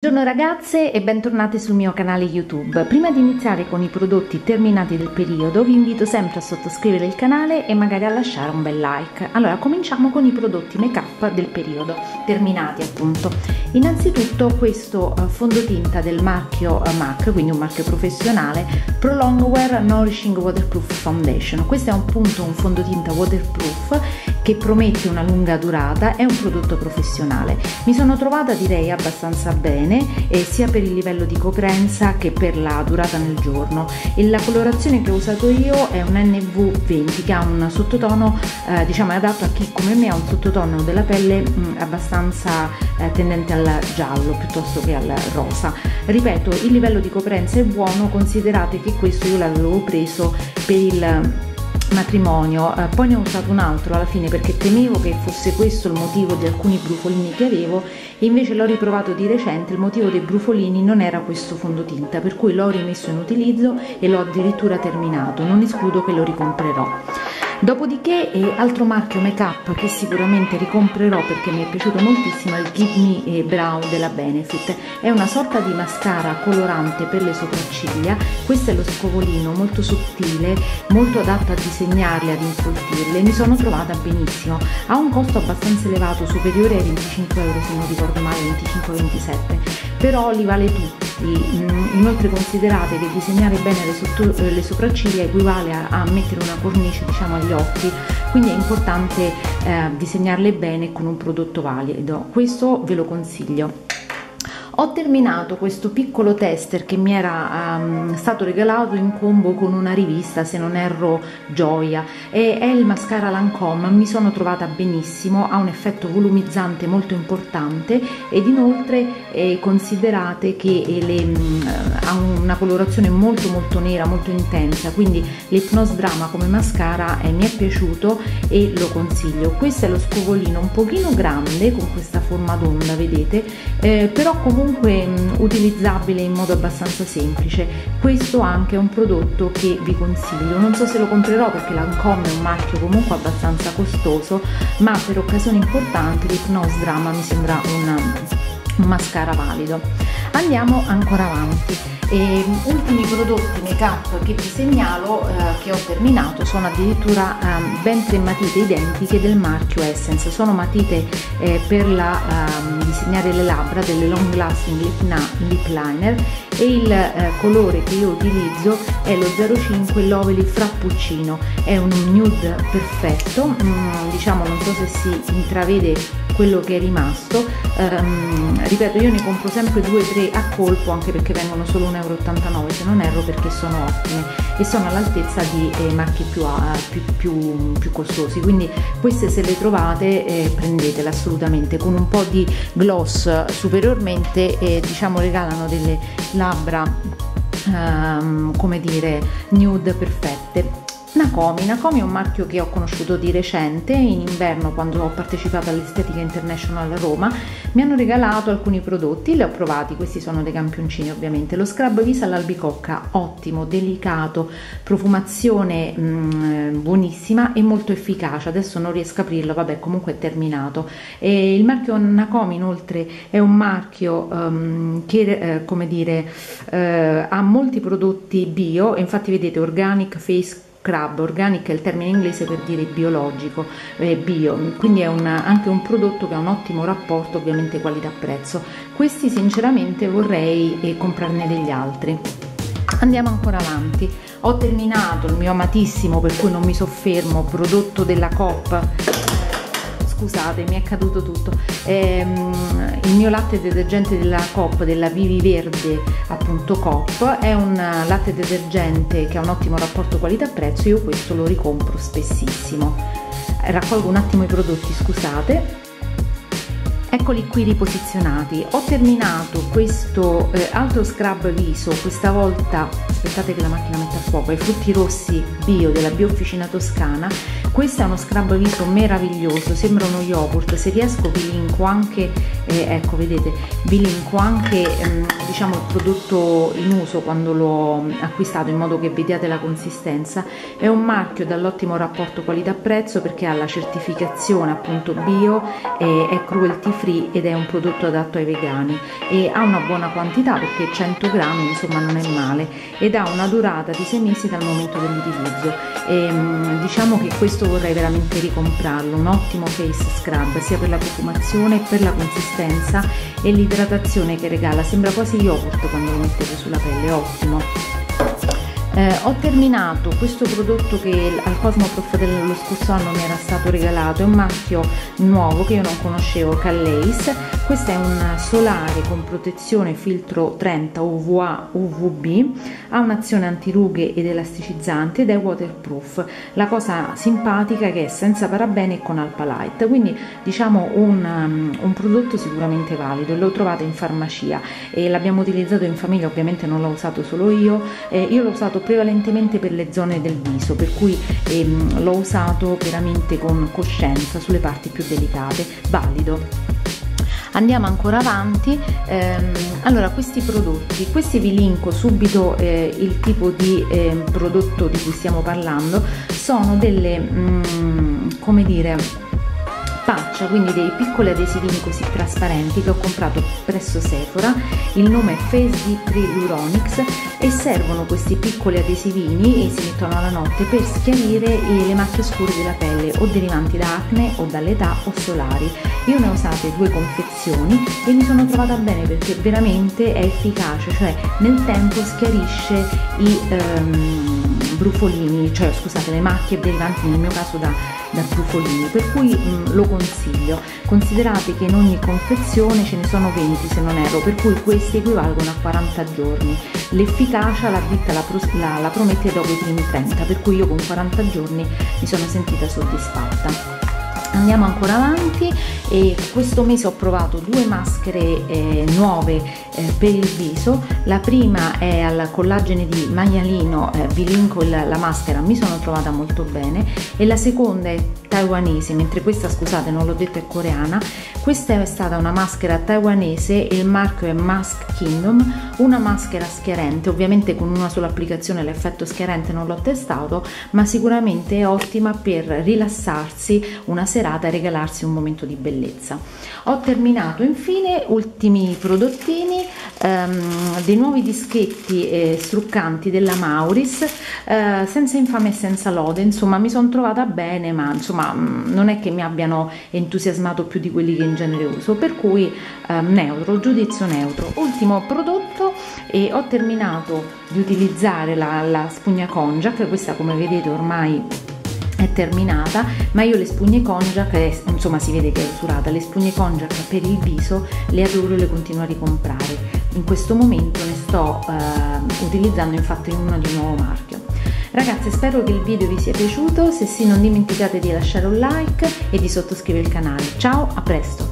Buongiorno ragazze e bentornate sul mio canale YouTube. Prima di iniziare con i prodotti terminati del periodo vi invito sempre a sottoscrivere il canale e magari a lasciare un bel like. Allora cominciamo con i prodotti make up del periodo, terminati appunto. Innanzitutto questo fondotinta del marchio MAC, quindi un marchio professionale, Prolong Wear Nourishing Waterproof Foundation. Questo è appunto un fondotinta waterproof che promette una lunga durata, è un prodotto professionale. Mi sono trovata direi abbastanza bene sia per il livello di coprenza che per la durata nel giorno, e la colorazione che ho usato io è un NV20 che ha un sottotono diciamo è adatto a chi come me ha un sottotono della pelle abbastanza tendente al giallo piuttosto che al rosa. Ripeto, il livello di coprenza è buono, considerate che questo io l'avevo preso per il matrimonio, poi ne ho usato un altro alla fine perché temevo che fosse questo il motivo di alcuni brufolini che avevo, e invece l'ho riprovato di recente. Il motivo dei brufolini non era questo fondotinta, per cui l'ho rimesso in utilizzo e l'ho addirittura terminato, non escludo che lo ricomprerò. Dopodiché altro marchio make up che sicuramente ricomprerò perché mi è piaciuto moltissimo è il Give Me Brow della Benefit. È una sorta di mascara colorante per le sopracciglia. Questo è lo scovolino, molto sottile, molto adatto a disegnarle, ad infoltirle. Mi sono trovata benissimo. Ha un costo abbastanza elevato, superiore ai 25 euro se non ricordo male, 25-27, però li vale tutti. Inoltre considerate che disegnare bene le sopracciglia equivale a mettere una cornice diciamo agli occhi, quindi è importante disegnarle bene con un prodotto valido. Questo ve lo consiglio. Ho terminato questo piccolo tester che mi era stato regalato in combo con una rivista, se non erro Gioia, e è il mascara Lancôme. Mi sono trovata benissimo, ha un effetto volumizzante molto importante ed inoltre considerate che ha una colorazione molto nera, molto intensa, quindi l'Hypnose Drama come mascara mi è piaciuto e lo consiglio. Questo è lo scovolino, un pochino grande con questa forma d'onda, vedete, però comunque utilizzabile in modo abbastanza semplice. Questo anche è un prodotto che vi consiglio. Non so se lo comprerò perché Lancôme è un marchio comunque abbastanza costoso, ma per occasioni importanti l'Hypnose Drama mi sembra un mascara valido. Andiamo ancora avanti. Ultimi prodotti make up che vi segnalo, che ho terminato, sono addirittura ben 3 matite identiche del marchio Essence. Sono matite per disegnare le labbra, delle Long Lasting Lip Liner, e il colore che io utilizzo è lo 05 Lovely Frappuccino. È un nude perfetto, diciamo non so se si intravede quello che è rimasto. Ripeto, io ne compro sempre 2-3 a colpo, anche perché vengono solo 1,89 euro se non erro, perché sono ottime e sono all'altezza di marchi più costosi, quindi queste se le trovate prendetele assolutamente. Con un po' di gloss superiormente diciamo regalano delle labbra come dire nude perfette. Nakomi è un marchio che ho conosciuto di recente, in inverno quando ho partecipato all'Estetica International a Roma. Mi hanno regalato alcuni prodotti, li ho provati, questi sono dei campioncini ovviamente. Lo scrub viso all'albicocca, ottimo, delicato, profumazione buonissima e molto efficace. Adesso non riesco a aprirlo, vabbè comunque è terminato. E il marchio Nakomi inoltre è un marchio che come dire ha molti prodotti bio, infatti vedete Organic Face Scrub. Organic è il termine inglese per dire biologico, bio, quindi è anche un prodotto che ha un ottimo rapporto ovviamente qualità-prezzo. Questi sinceramente vorrei comprarne degli altri. Andiamo ancora avanti. Ho terminato il mio amatissimo, per cui non mi soffermo, prodotto della Coop. Scusate, mi è caduto tutto. Il mio latte detergente della Coop, della Vivi Verde appunto Coop, è un latte detergente che ha un ottimo rapporto qualità-prezzo. Io questo lo ricompro spessissimo. Raccolgo un attimo i prodotti, scusate. Eccoli qui riposizionati. Ho terminato questo altro scrub viso, questa volta aspettate che la macchina metta a fuoco, ai frutti rossi bio della Biofficina Toscana. Questo è uno scrub viso meraviglioso, sembra uno yogurt. Se riesco vi linko anche ecco, vedete, vi linko anche diciamo il prodotto in uso quando l'ho acquistato, in modo che vediate la consistenza. È un marchio dall'ottimo rapporto qualità-prezzo, perché ha la certificazione appunto bio, è cruelty free ed è un prodotto adatto ai vegani, e ha una buona quantità perché 100 grammi insomma non è male, ed ha una durata di 6 mesi dal momento dell'utilizzo. Diciamo che questo vorrei veramente ricomprarlo, un ottimo face scrub sia per la profumazione, per la consistenza e l'idratazione che regala, sembra quasi yogurt quando lo mettete sulla pelle, ottimo. Ho terminato questo prodotto che al Cosmoprof dello scorso anno mi era stato regalato, è un marchio nuovo che io non conoscevo, Calais. Questo è un solare con protezione filtro 30 UVA UVB, ha un'azione antirughe ed elasticizzante ed è waterproof. La cosa simpatica è che è senza parabeni e con Alphalite, quindi diciamo un prodotto sicuramente valido. Lo trovate in farmacia e l'abbiamo utilizzato in famiglia, ovviamente non l'ho usato solo io l'ho usato prevalentemente per le zone del viso, per cui l'ho usato veramente con coscienza sulle parti più delicate, valido. Andiamo ancora avanti. Allora, questi prodotti, questi vi linko subito il tipo di prodotto di cui stiamo parlando, sono delle come dire patch, quindi dei piccoli adesivini così trasparenti che ho comprato presso Sephora. Il nome è Face Deep 3 Luronix e servono questi piccoli adesivini e si mettono alla notte per schiarire le macchie scure della pelle o derivanti da acne o dall'età o solari. Io ne ho usate 2 confezioni e mi sono trovata bene perché veramente è efficace, cioè nel tempo schiarisce i brufolini, cioè scusate, le macchie derivanti nel mio caso da brufolini, per cui lo consiglio. Considerate che in ogni confezione ce ne sono 20 se non erro, per cui questi equivalgono a 40 giorni. L'efficacia la ditta la promette dopo i primi 30, per cui io con 40 giorni mi sono sentita soddisfatta. Andiamo ancora avanti e questo mese ho provato 2 maschere nuove per il viso. La prima è al collagene di maialino, vi linko la maschera, mi sono trovata molto bene, e la seconda è taiwanese, mentre questa, scusate, non l'ho detto, è coreana. Questa è stata una maschera taiwanese, il marchio è Mask Kingdom, una maschera schiarente, ovviamente con una sola applicazione l'effetto schiarente non l'ho testato, ma sicuramente è ottima per rilassarsi una serata e regalarsi un momento di bellezza. Ho terminato infine, ultimi prodottini, dei nuovi dischetti struccanti della Mauris, senza infame e senza lode, insomma mi sono trovata bene, ma insomma non è che mi abbiano entusiasmato più di quelli che in genere uso, per cui neutro, giudizio neutro. Ultimo prodotto, e ho terminato di utilizzare la spugna Konjac, questa come vedete ormai è terminata, ma io le spugne Konjac, insomma si vede che è usurata, le spugne Konjac per il viso le adoro e le continuo a ricomprare. In questo momento ne sto utilizzando infatti una di un nuovo marchio. Ragazzi, spero che il video vi sia piaciuto, se sì non dimenticate di lasciare un like e di sottoscrivere il canale. Ciao, a presto!